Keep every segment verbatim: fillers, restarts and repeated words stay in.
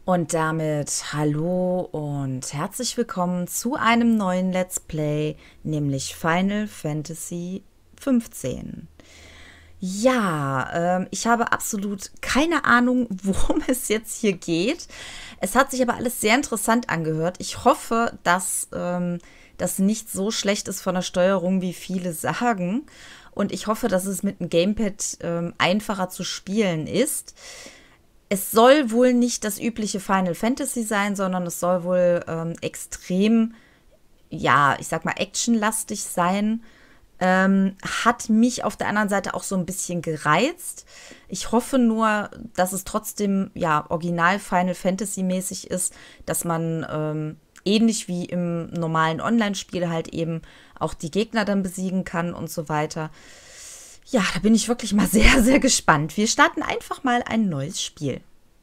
Und damit hallo und herzlich willkommen zu einem neuen Let's Play, nämlich Final Fantasy fünfzehn. Ja, ähm, ich habe absolut keine Ahnung, worum es jetzt hier geht. Es hat sich aber alles sehr interessant angehört. Ich hoffe, dass ähm, das nicht so schlecht ist von der Steuerung, wie viele sagen. Und ich hoffe, dass es mit dem Gamepad ähm, einfacher zu spielen ist. Es soll wohl nicht das übliche Final Fantasy sein, sondern es soll wohl ähm, extrem, ja, ich sag mal, actionlastig sein. Ähm, hat mich auf der anderen Seite auch so ein bisschen gereizt. Ich hoffe nur, dass es trotzdem, ja, original Final Fantasy mäßig ist, dass man ähm, ähnlich wie im normalen Online-Spiel halt eben auch die Gegner dann besiegen kann und so weiter. Ja, da bin ich wirklich mal sehr, sehr gespannt. Wir starten einfach mal ein neues Spiel.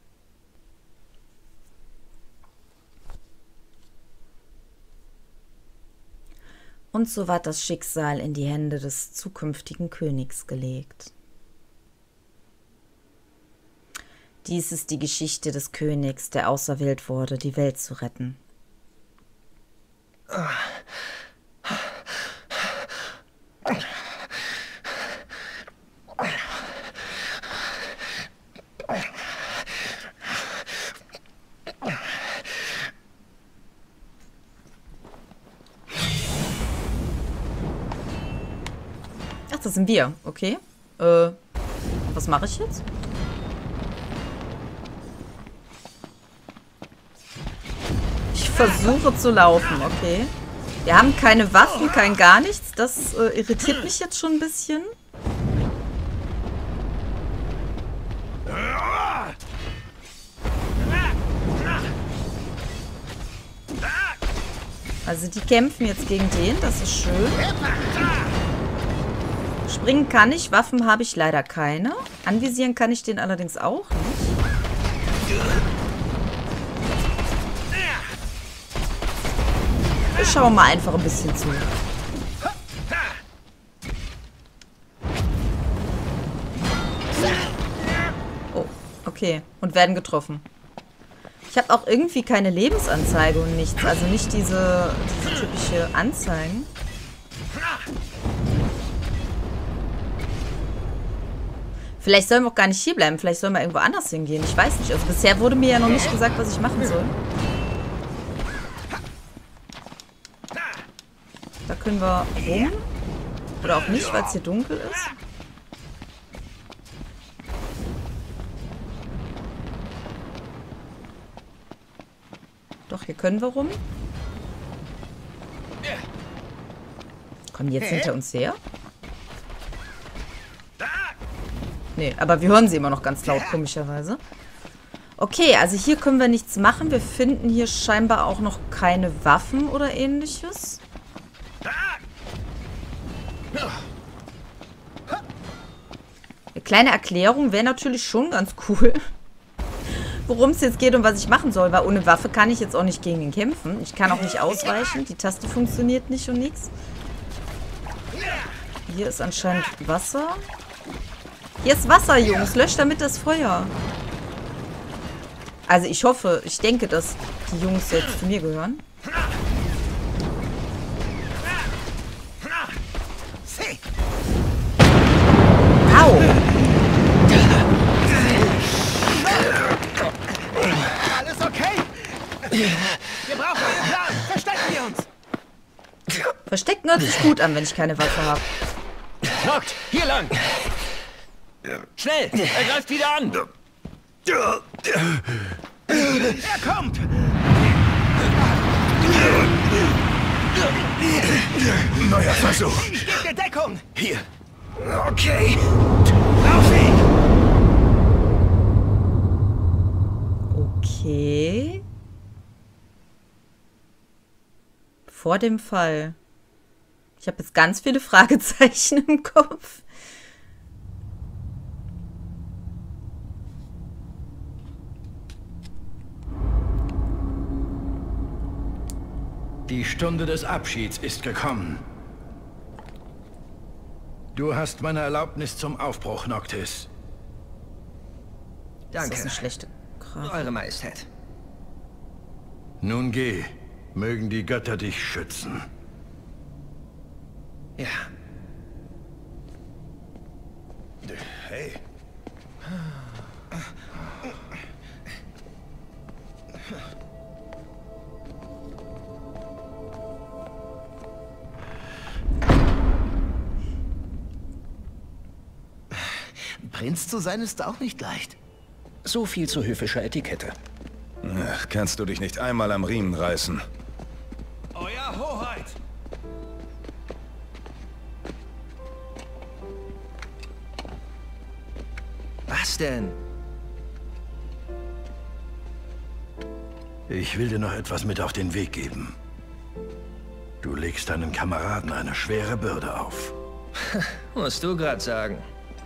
Und so ward das Schicksal in die Hände des zukünftigen Königs gelegt. Dies ist die Geschichte des Königs, der auserwählt wurde, die Welt zu retten. Ach, das sind wir. Okay. Äh, was mache ich jetzt? Ich versuche zu laufen, okay. Wir haben keine Waffen, kein gar nichts. Das äh, irritiert mich jetzt schon ein bisschen. Also die kämpfen jetzt gegen den, das ist schön. Springen kann ich, Waffen habe ich leider keine. Anvisieren kann ich den allerdings auch nicht. Wir schauen mal einfach ein bisschen zu. Oh, okay. Und werden getroffen. Ich habe auch irgendwie keine Lebensanzeige und nichts. Also nicht diese, diese typische Anzeigen. Vielleicht sollen wir auch gar nicht hier bleiben. Vielleicht sollen wir irgendwo anders hingehen. Ich weiß nicht. Also bisher wurde mir ja noch nicht gesagt, was ich machen soll. Da können wir rum. Oder auch nicht, weil es hier dunkel ist. Doch, hier können wir rum. Kommen die jetzt hinter uns her? Nee, aber wir hören sie immer noch ganz laut, komischerweise. Okay, also hier können wir nichts machen. Wir finden hier scheinbar auch noch keine Waffen oder ähnliches. Eine kleine Erklärung wäre natürlich schon ganz cool, worum es jetzt geht und was ich machen soll. Weil ohne Waffe kann ich jetzt auch nicht gegen ihn kämpfen. Ich kann auch nicht ausweichen. Die Taste funktioniert nicht und nichts. Hier ist anscheinend Wasser. Hier ist Wasser, Jungs. Löscht damit das Feuer. Also ich hoffe, ich denke, dass die Jungs jetzt zu mir gehören. Au! Alles okay? Wir brauchen einen Plan. Verstecken wir uns. Verstecken hört sich gut an, wenn ich keine Waffe habe. Knockt, hier lang. Schnell, er greift wieder an. Er kommt. Neuer Versuch. Ich gebe dir Deckung. Hier. Okay. Lauf ihn. Okay. Vor dem Fall. Ich habe jetzt ganz viele Fragezeichen im Kopf. Die Stunde des Abschieds ist gekommen. Du hast meine Erlaubnis zum Aufbruch, Noctis. Das Danke, ist eine schlechte Grafik. Eure Majestät. Nun geh. Mögen die Götter dich schützen. Ja. Hey. Prinz zu sein ist auch nicht leicht. So viel zu höfischer Etikette. Ach, kannst du dich nicht einmal am Riemen reißen? Euer Hoheit! Was denn? Ich will dir noch etwas mit auf den Weg geben. Du legst deinen Kameraden eine schwere Bürde auf. Musst du grad sagen.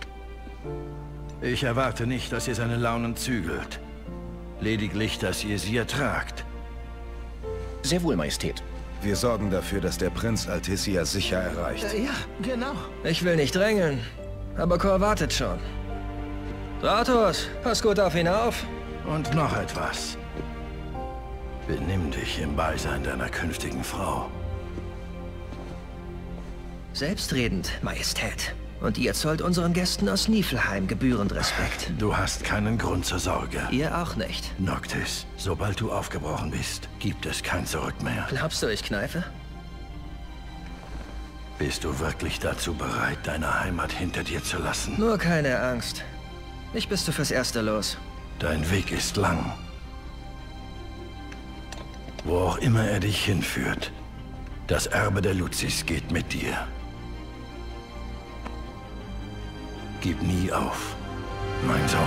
Ich erwarte nicht, dass ihr seine Launen zügelt. Lediglich, dass ihr sie ertragt. Sehr wohl, Majestät. Wir sorgen dafür, dass der Prinz Altissia sicher erreicht. Äh, ja, genau. Ich will nicht drängeln, aber Kor wartet schon. Stratos, pass gut auf ihn auf. Und noch etwas. Benimm dich im Beisein deiner künftigen Frau. Selbstredend, Majestät. Und ihr zollt unseren Gästen aus Niflheim gebührend Respekt. Du hast keinen Grund zur Sorge. Ihr auch nicht. Noctis, sobald du aufgebrochen bist, gibt es kein Zurück mehr. Glaubst du, ich kneife? Bist du wirklich dazu bereit, deine Heimat hinter dir zu lassen? Nur keine Angst. Ich bist du fürs Erste los. Dein Weg ist lang. Wo auch immer er dich hinführt, das Erbe der Luzis geht mit dir. Gib nie auf, mein Sohn.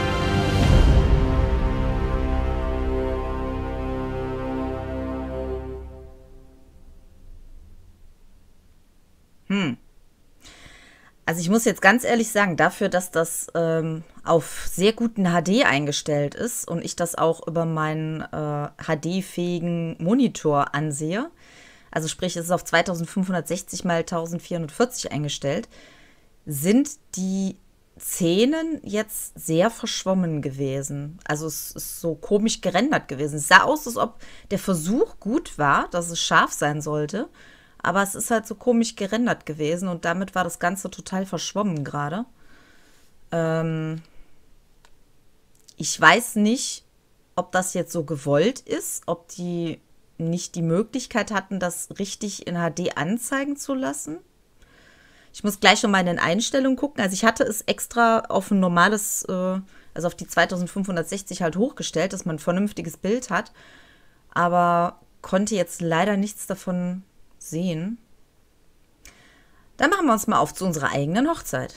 Hm. Also ich muss jetzt ganz ehrlich sagen, dafür, dass das ähm, auf sehr guten H D eingestellt ist und ich das auch über meinen äh, H D-fähigen Monitor ansehe, also sprich, es ist auf zweitausendfünfhundertsechzig mal eintausendvierhundertvierzig eingestellt, sind die Szenen jetzt sehr verschwommen gewesen. Also es ist so komisch gerendert gewesen. Es sah aus, als ob der Versuch gut war, dass es scharf sein sollte, aber es ist halt so komisch gerendert gewesen und damit war das Ganze total verschwommen gerade. Ähm ich weiß nicht, ob das jetzt so gewollt ist, ob die nicht die Möglichkeit hatten, das richtig in H D anzeigen zu lassen. Ich muss gleich schon mal in den Einstellungen gucken. Also ich hatte es extra auf ein normales, äh, also auf die zweitausendfünfhundertsechzig halt hochgestellt, dass man ein vernünftiges Bild hat. Aber konnte jetzt leider nichts davon sehen. Dann machen wir uns mal auf zu unserer eigenen Hochzeit.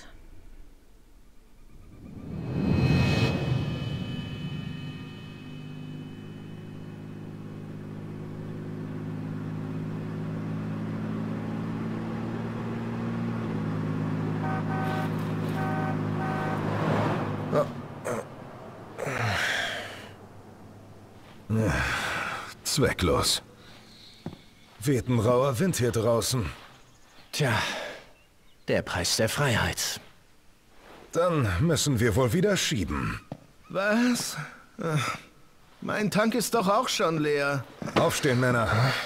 Zwecklos. Weht ein rauer Wind hier draußen. Tja, der Preis der Freiheit. Dann müssen wir wohl wieder schieben. Was? Ach, mein Tank ist doch auch schon leer. Aufstehen, Männer.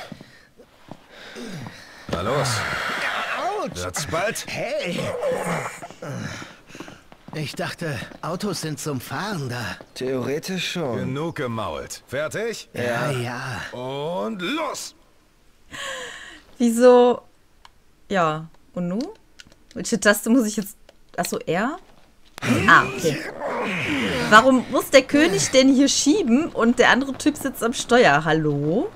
Na los. Autsch! Wird's bald? Hey! Ich dachte, Autos sind zum Fahren da. Theoretisch schon. Genug gemault. Fertig? Ja, ja. Und los! Wieso? Ja, und nun? Welche Taste muss ich jetzt... Achso, R? Ah, okay. Warum muss der König denn hier schieben und der andere Typ sitzt am Steuer? Hallo?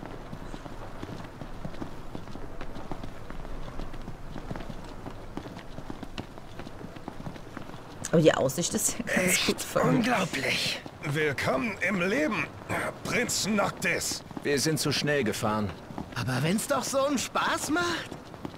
Aber die Aussicht ist ja ganz gut von mir. Unglaublich. Willkommen im Leben, Prinz Noctis. Wir sind zu schnell gefahren. Aber wenn's doch so einen Spaß macht.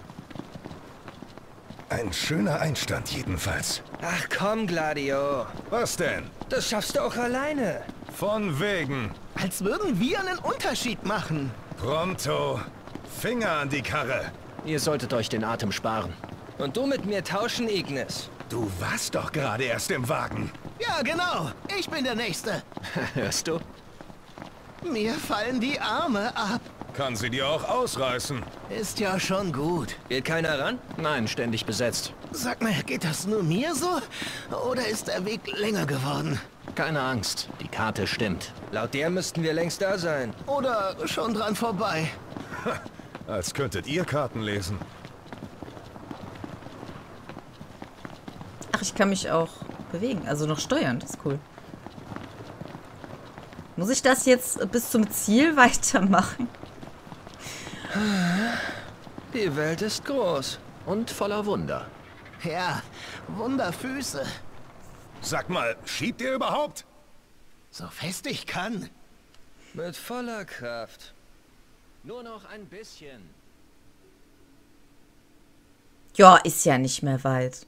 Ein schöner Einstand jedenfalls. Ach komm, Gladio. Was denn? Das schaffst du auch alleine. Von wegen. Als würden wir einen Unterschied machen. Pronto. Finger an die Karre. Ihr solltet euch den Atem sparen. Und du mit mir tauschen, Ignis. Du warst doch gerade erst im Wagen. Ja, genau. Ich bin der Nächste. Hörst du? Mir fallen die Arme ab. Kann sie dir auch ausreißen. Ist ja schon gut. Geht keiner ran? Nein, ständig besetzt. Sag mal, geht das nur mir so? Oder ist der Weg länger geworden? Keine Angst, die Karte stimmt. Laut der müssten wir längst da sein. Oder schon dran vorbei? Als könntet ihr Karten lesen. Ach, ich kann mich auch bewegen, also noch steuern, das ist cool. Muss ich das jetzt bis zum Ziel weitermachen? Die Welt ist groß. Und voller Wunder. Ja, Wunderfüße. Sag mal, schiebt ihr überhaupt? So fest ich kann. Mit voller Kraft. Nur noch ein bisschen. Ja, ist ja nicht mehr weit.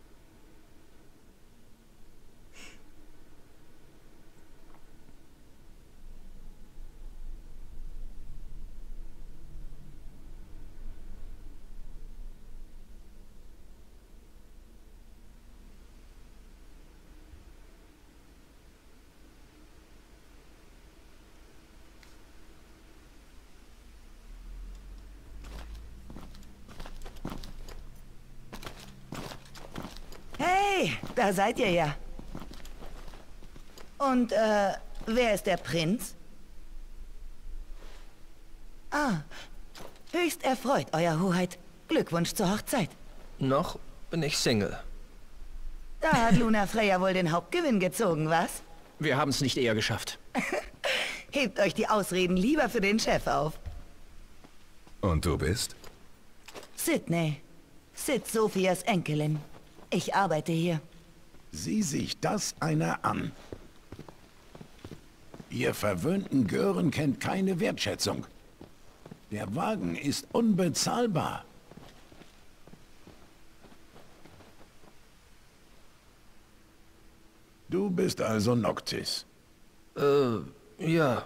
Hey, da seid ihr ja. Und, äh, wer ist der Prinz? Ah, höchst erfreut, Euer Hoheit. Glückwunsch zur Hochzeit. Noch bin ich Single. Da hat Luna Freya wohl den Hauptgewinn gezogen, was? Wir haben es nicht eher geschafft. Hebt euch die Ausreden lieber für den Chef auf. Und du bist? Sydney. Sid Sophias Enkelin. Ich arbeite hier. Sieh sich das einer an. Ihr verwöhnten Gören kennt keine Wertschätzung. Der Wagen ist unbezahlbar. Du bist also Noctis. Äh, ja.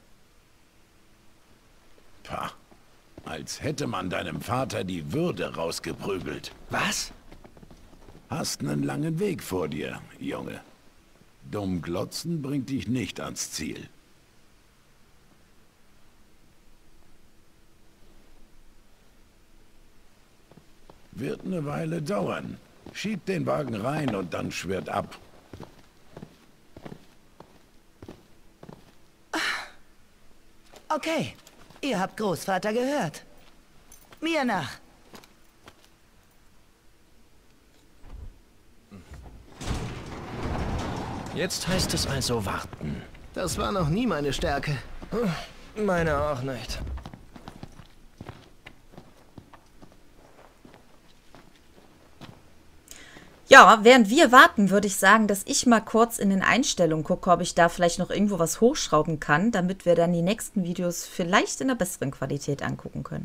Pah. Als hätte man deinem Vater die Würde rausgeprügelt. Was? Hast einen langen Weg vor dir, Junge. Dumm glotzen bringt dich nicht ans Ziel. Wird eine Weile dauern. Schieb den Wagen rein und dann schwirrt ab. Okay, ihr habt Großvater gehört. Mir nach. Jetzt heißt es also warten. Das war noch nie meine Stärke. Meine auch nicht. Ja, während wir warten, würde ich sagen, dass ich mal kurz in den Einstellungen gucke, ob ich da vielleicht noch irgendwo was hochschrauben kann, damit wir dann die nächsten Videos vielleicht in einer besseren Qualität angucken können.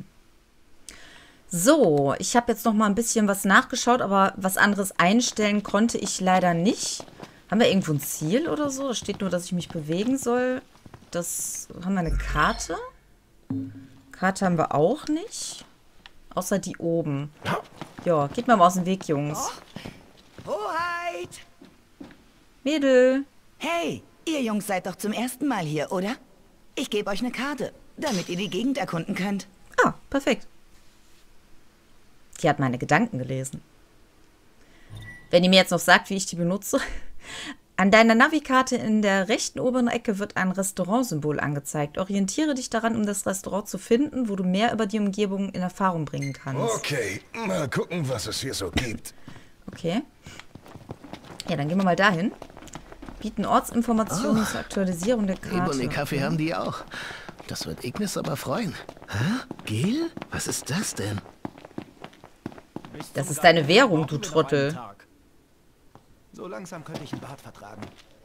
So, ich habe jetzt noch mal ein bisschen was nachgeschaut, aber was anderes einstellen konnte ich leider nicht. Haben wir irgendwo ein Ziel oder so? Da steht nur, dass ich mich bewegen soll. Das haben wir eine Karte. Karte haben wir auch nicht. Außer die oben. Ja, geht mir mal aus dem Weg, Jungs. Hoheit! Mädel. Hey, ihr Jungs seid doch zum ersten Mal hier, oder? Ich gebe euch eine Karte, damit ihr die Gegend erkunden könnt. Ah, perfekt. Die hat meine Gedanken gelesen. Wenn ihr mir jetzt noch sagt, wie ich die benutze. An deiner Navikarte in der rechten oberen Ecke wird ein Restaurantsymbol angezeigt. Orientiere dich daran, um das Restaurant zu finden, wo du mehr über die Umgebung in Erfahrung bringen kannst. Okay, mal gucken, was es hier so gibt. Okay. Ja, dann gehen wir mal dahin. Bieten Ortsinformationen Oh. zur Aktualisierung der Karte. Ebony-Kaffee haben die auch. Das wird Ignis aber freuen. Hä? Gil? Was ist das denn? Das ist deine Währung, du Trottel. So langsam könnte ich ein Bad vertragen.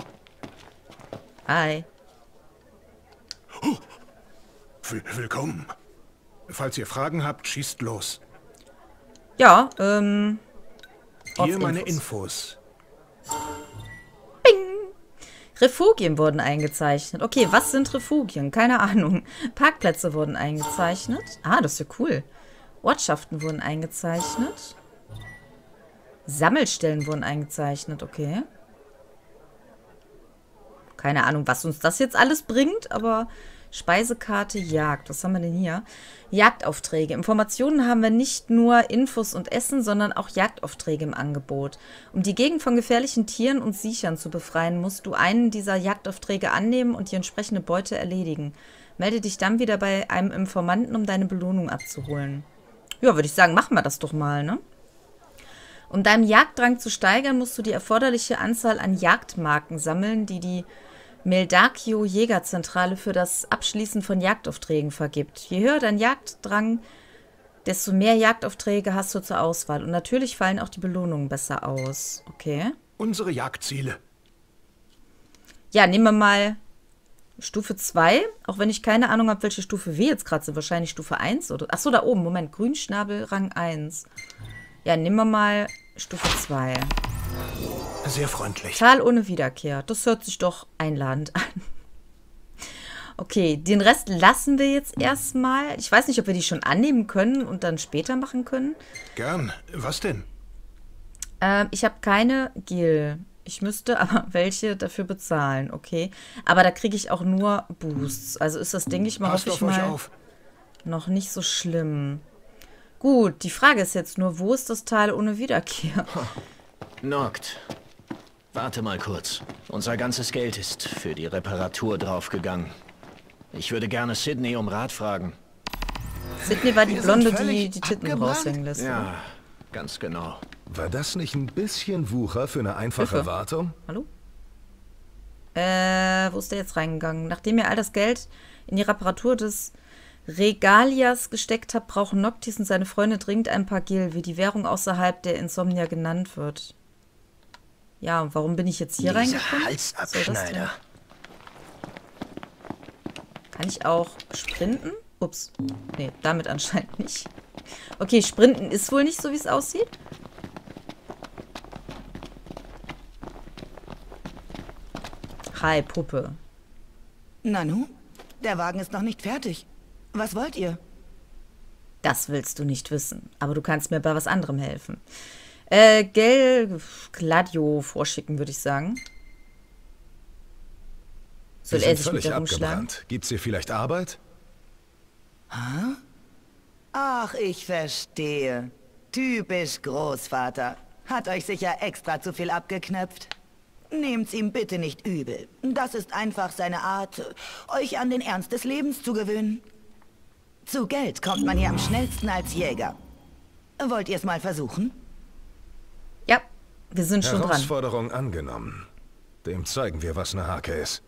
Hi. W willkommen. Falls ihr Fragen habt, schießt los. Ja, ähm... Hier meine Ortsinfos. Infos. Refugien wurden eingezeichnet. Okay, was sind Refugien? Keine Ahnung. Parkplätze wurden eingezeichnet. Ah, das ist ja cool. Ortschaften wurden eingezeichnet. Sammelstellen wurden eingezeichnet, okay. Keine Ahnung, was uns das jetzt alles bringt, aber Speisekarte Jagd. Was haben wir denn hier? Jagdaufträge. Informationen haben wir nicht nur Infos und Essen, sondern auch Jagdaufträge im Angebot. Um die Gegend von gefährlichen Tieren und Siechern zu befreien, musst du einen dieser Jagdaufträge annehmen und die entsprechende Beute erledigen. Melde dich dann wieder bei einem Informanten, um deine Belohnung abzuholen. Ja, würde ich sagen, machen wir das doch mal, ne? Um deinen Jagddrang zu steigern, musst du die erforderliche Anzahl an Jagdmarken sammeln, die die Meldakio Jägerzentrale für das Abschließen von Jagdaufträgen vergibt. Je höher dein Jagddrang, desto mehr Jagdaufträge hast du zur Auswahl. Und natürlich fallen auch die Belohnungen besser aus. Okay. Unsere Jagdziele. Ja, nehmen wir mal Stufe zwei. Auch wenn ich keine Ahnung habe, welche Stufe wir jetzt gerade sind. Wahrscheinlich Stufe eins oder... Achso, da oben. Moment. Grünschnabel Rang eins. Ja, nehmen wir mal Stufe zwei. Sehr freundlich. Tal ohne Wiederkehr. Das hört sich doch einladend an. Okay, den Rest lassen wir jetzt erstmal. Ich weiß nicht, ob wir die schon annehmen können und dann später machen können. Gern. Was denn? Ähm, ich habe keine Gil. Ich müsste aber welche dafür bezahlen, okay. Aber da kriege ich auch nur Boosts. Also ist das, denke ich mal, hoffe ich mal, noch nicht so schlimm. Gut, die Frage ist jetzt nur, wo ist das Tal ohne Wiederkehr? Noct. Warte mal kurz. Unser ganzes Geld ist für die Reparatur draufgegangen. Ich würde gerne Sydney um Rat fragen. Sydney war die Wir Blonde, sind die völlig die Titten abgebrannt? raushängen lässt. Ja, ganz genau. War das nicht ein bisschen Wucher für eine einfache Hilfe. Wartung? Hallo? Äh, wo ist der jetzt reingegangen? Nachdem ihr all das Geld in die Reparatur des Regalias gesteckt habt, brauchen Noctis und seine Freunde dringend ein paar Gil, wie die Währung außerhalb der Insomnia genannt wird. Ja, und warum bin ich jetzt hier reingekommen? Halsabschneider. Kann ich auch sprinten? Ups. Nee, damit anscheinend nicht. Okay, sprinten ist wohl nicht so, wie es aussieht. Hi, Puppe. Nanu, der Wagen ist noch nicht fertig. Was wollt ihr? Das willst du nicht wissen. Aber du kannst mir bei was anderem helfen. Äh, Gel Gladio vorschicken, würde ich sagen. Soll Wir er sind sich mit völlig der rumschlagen? abgebrannt. Gibt's hier vielleicht Arbeit? Ach, ich verstehe. Typisch Großvater. Hat euch sicher extra zu viel abgeknöpft. Nehmt's ihm bitte nicht übel. Das ist einfach seine Art, euch an den Ernst des Lebens zu gewöhnen. Zu Geld kommt man hier am schnellsten als Jäger. Wollt ihr's mal versuchen? Ja, wir sind schon dran. Herausforderung angenommen. Dem zeigen wir, was eine Hake ist.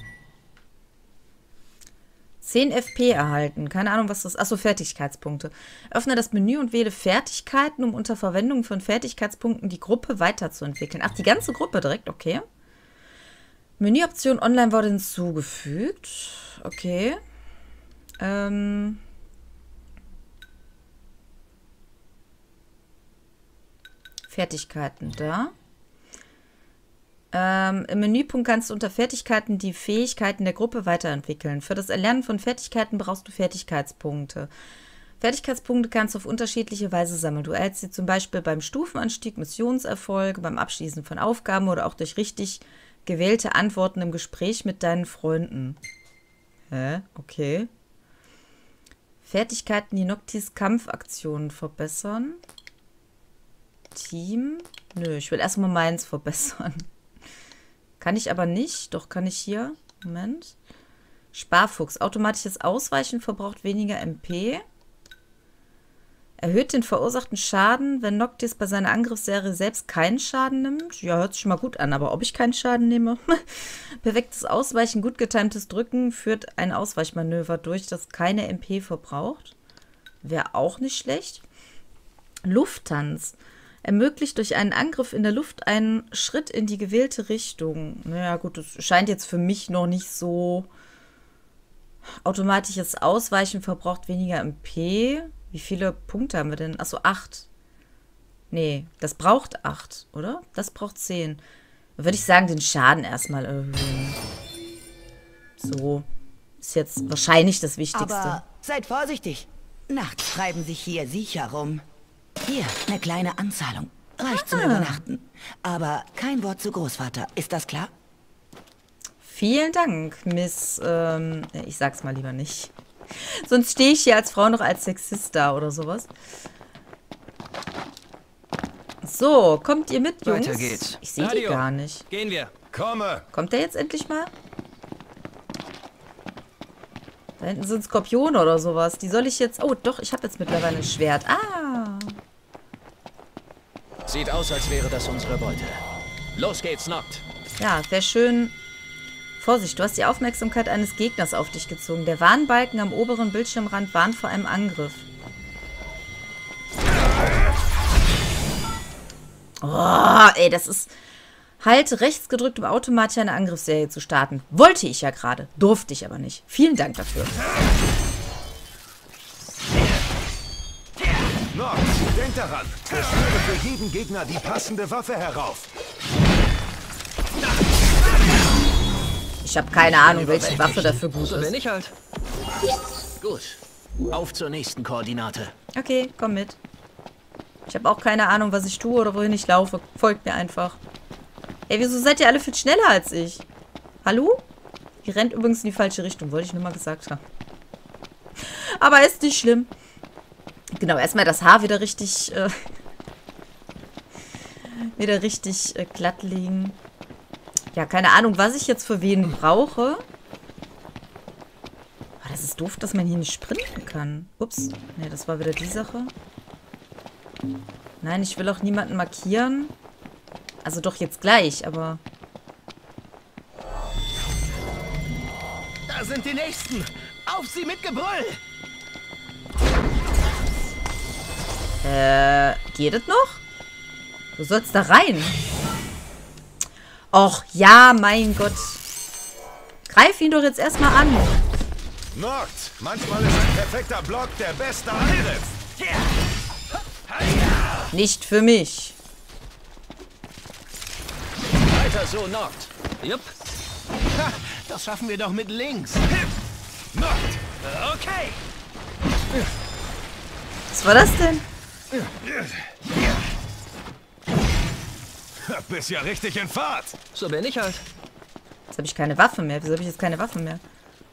zehn F P erhalten. Keine Ahnung, was das ist. Achso, Fertigkeitspunkte. Öffne das Menü und wähle Fertigkeiten, um unter Verwendung von Fertigkeitspunkten die Gruppe weiterzuentwickeln. Ach, die ganze Gruppe direkt, okay. Menüoption online wurde hinzugefügt. Okay. Ähm. Fertigkeiten, da. Ähm, im Menüpunkt kannst du unter Fertigkeiten die Fähigkeiten der Gruppe weiterentwickeln. Für das Erlernen von Fertigkeiten brauchst du Fertigkeitspunkte. Fertigkeitspunkte kannst du auf unterschiedliche Weise sammeln. Du erhältst sie zum Beispiel beim Stufenanstieg, Missionserfolge, beim Abschließen von Aufgaben oder auch durch richtig gewählte Antworten im Gespräch mit deinen Freunden. Hä? Okay. Fertigkeiten, die Noctis Kampfaktionen verbessern. Team? Nö, ich will erstmal meins verbessern. Kann ich aber nicht. Doch, kann ich hier. Moment. Sparfuchs. Automatisches Ausweichen verbraucht weniger M P. Erhöht den verursachten Schaden, wenn Noctis bei seiner Angriffsserie selbst keinen Schaden nimmt. Ja, hört sich schon mal gut an, aber ob ich keinen Schaden nehme? Perfektes Ausweichen, gut getimtes Drücken führt ein Ausweichmanöver durch, das keine M P verbraucht. Wäre auch nicht schlecht. Lufttanz. Ermöglicht durch einen Angriff in der Luft einen Schritt in die gewählte Richtung. Naja gut, das scheint jetzt für mich noch nicht so. Automatisches Ausweichen verbraucht weniger M P. Wie viele Punkte haben wir denn? Achso, acht. Nee, das braucht acht, oder? Das braucht zehn. Dann würde ich sagen, den Schaden erstmal erhöhen. So. Ist jetzt wahrscheinlich das Wichtigste. Aber seid vorsichtig. Nachts treiben sich hier Siecher rum. Hier, eine kleine Anzahlung. Reicht zum Ah. Übernachten. Aber kein Wort zu Großvater. Ist das klar? Vielen Dank, Miss, ähm, ich sag's mal lieber nicht. Sonst stehe ich hier als Frau noch als Sexist da oder sowas. So, kommt ihr mit, Jungs? Weiter geht's. Ich sehe die gar nicht. Gehen wir. Komme! Kommt der jetzt endlich mal? Da hinten sind Skorpione oder sowas. Die soll ich jetzt... Oh, doch, ich habe jetzt mittlerweile ein Schwert. Ah! Sieht aus, als wäre das unsere Beute. Los geht's, Noct. Ja, wäre schön... Vorsicht, du hast die Aufmerksamkeit eines Gegners auf dich gezogen. Der Warnbalken am oberen Bildschirmrand warnt vor einem Angriff. Oh, ey, das ist... Halt rechts gedrückt, um automatisch eine Angriffsserie zu starten. Wollte ich ja gerade. Durfte ich aber nicht. Vielen Dank dafür. Noct, denk daran. Beschwöre für jeden Gegner die passende Waffe herauf. Ich habe keine Ahnung, welche Waffe dafür gut So bin ist. ich halt. Gut. Auf zur nächsten Koordinate. Okay, komm mit. Ich habe auch keine Ahnung, was ich tue oder wohin ich laufe. Folgt mir einfach. Ey, wieso seid ihr alle viel schneller als ich? Hallo? Ihr rennt übrigens in die falsche Richtung, wollte ich nur mal gesagt haben. Aber ist nicht schlimm. Genau, erstmal das Haar wieder richtig, äh, wieder richtig äh, glatt legen. Ja, keine Ahnung, was ich jetzt für wen brauche. Oh, das ist doof, dass man hier nicht sprinten kann. Ups. Ne, das war wieder die Sache. Nein, ich will auch niemanden markieren. Also doch jetzt gleich, aber... Da sind die Nächsten. Auf sie mit Gebrüll. Äh, geht es noch? Du sollst da rein. Och, ja, mein Gott. Greif ihn doch jetzt erstmal an. Noct, manchmal ist ein perfekter Block der beste Angriff. Nicht für mich. Weiter so, Noct. Jupp. Ha, das schaffen wir doch mit links. Noct! Okay. Was war das denn? Bist ja richtig in Fahrt. So bin ich halt. Jetzt habe ich keine Waffe mehr. Wieso habe ich jetzt keine Waffe mehr?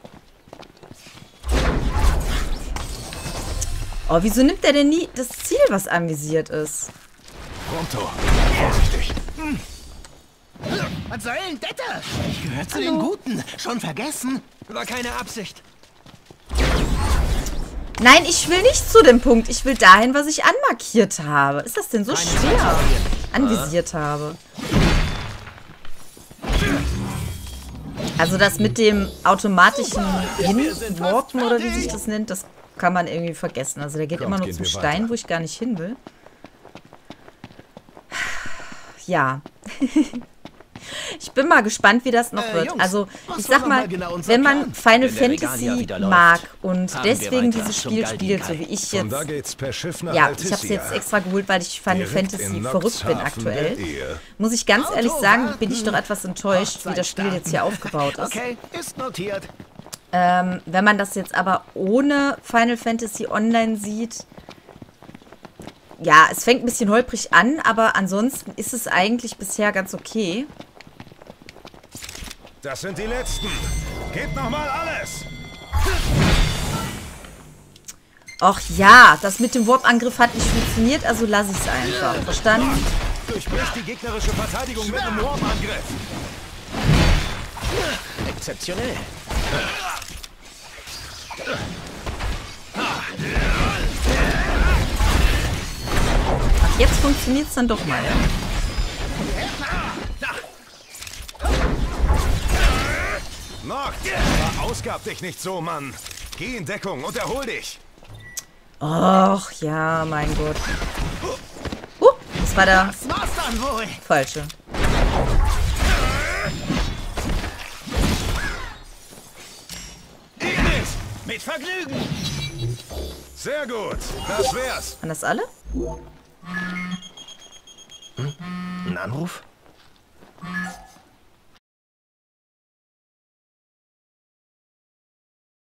Oh, wieso nimmt der denn nie das Ziel, was anvisiert ist? Pronto, vorsichtig. Was soll denn das? Ich gehöre zu den Guten. Schon vergessen? War keine Absicht. Nein, ich will nicht zu dem Punkt. Ich will dahin, was ich anmarkiert habe. Ist das denn so schwer? Anvisiert habe. Also das mit dem automatischen Hinwarpen oder wie sich das nennt, das kann man irgendwie vergessen. Also der geht Kommt, immer nur gehen zum wir Stein, weiter. wo ich gar nicht hin will. Ja. Ich bin mal gespannt, wie das noch Äh, wird. Jungs, also, was ich war sag noch mal mal, genau unser wenn man Plan? Final Wenn der Veganer Fantasy wieder läuft, mag und fahren wir deswegen weiter dieses zum Spiel spielt, so Galgenkai. wie ich Von jetzt... da geht's per Schiff nach Ja, ich habe es Altissia. jetzt extra geholt, weil ich Final Direkt Fantasy in verrückt bin Noxhaven der aktuell. Ehe. Muss ich ganz ehrlich Auto sagen, warten. bin ich doch etwas enttäuscht, wie das Spiel jetzt hier aufgebaut ist. Okay, ist notiert. Ähm, wenn man das jetzt aber ohne Final Fantasy Online sieht, ja, es fängt ein bisschen holprig an, aber ansonsten ist es eigentlich bisher ganz okay. Das sind die Letzten. Gebt nochmal alles. Och ja, das mit dem Warp-Angriff hat nicht funktioniert, also lasse ich es einfach. Verstanden? Durchbricht die gegnerische Verteidigung mit einem Warp-Angriff. Exzeptionell. Ach, jetzt funktioniert es dann doch mal. Noct, verausgab dich nicht so, Mann. Geh in Deckung und erhol dich. Och ja, mein Gott. Uh, das war der Das war's dann wohl. falsche. Ignis, mit Vergnügen. Sehr gut, das wär's. Waren das alle? Ein Anruf?